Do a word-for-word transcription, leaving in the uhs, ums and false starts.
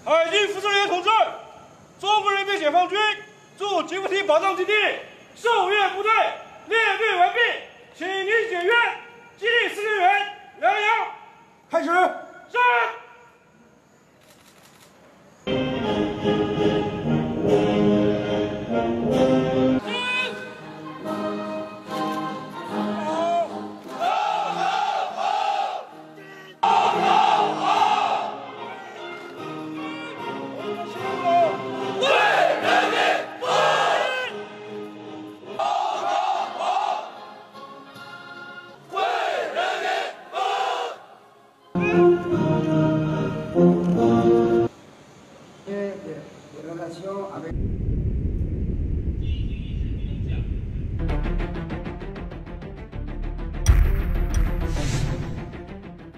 海军负责人员同志，中国人民解放军驻吉布提保障基地受阅部队列队完毕，请您检阅。基地司令员杨洋，开始。是。 de relación a ver